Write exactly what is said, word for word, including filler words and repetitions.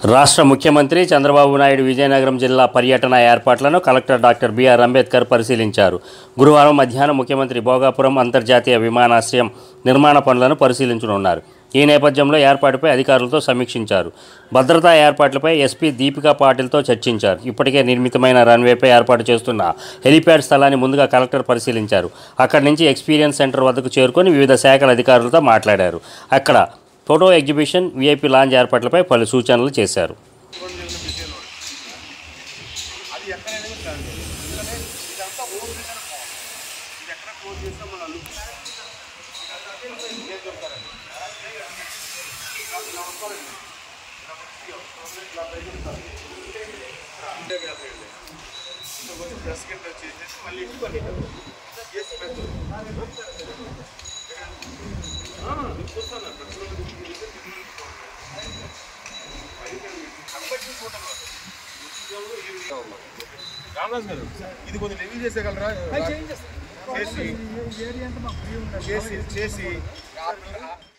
రాష్ట్ర ముఖ్యమంత్రి చంద్రబాబు నాయుడు విజయనగరం జిల్లా పర్యటన ఏర్పాట్లను కలెక్టర్ డాక్టర్ బిఆర్ అంబేద్కర్ పరిశీలించారు. గురువారం మధ్యాహ్నం ముఖ్యమంత్రి భోగాపురం అంతర్జాతీయ విమానాశ్రయం నిర్మాణ పనులను పరిశీలించనున్నారు. ఈ నేపథ్యంలో ఏర్పాటుపై అధికారులతో సమీక్షించారు. భద్రతా ఏర్పాట్లపై ఎస్పీ దీపికా పాటిల్తో చర్చించారు. ఇప్పటికే నిర్మితమైన రన్వేపై ఏర్పాటు చేస్తున్న హెలీప్యాడ్ స్థలాన్ని ముందుగా కలెక్టర్ పరిశీలించారు. అక్కడి నుంచి ఎక్స్పీరియన్స్ సెంటర్ వద్దకు చేరుకొని వివిధ శాఖల అధికారులతో మాట్లాడారు. అక్కడ ఫోటో ఎగ్జిబిషన్, వీఐపీ లాంజ్ ఏర్పాట్లపై పలు సూచనలు చేశారు. ఇది కొంచెం రివ్యూ చేసేయగలరా? చేసి చేసి చేసి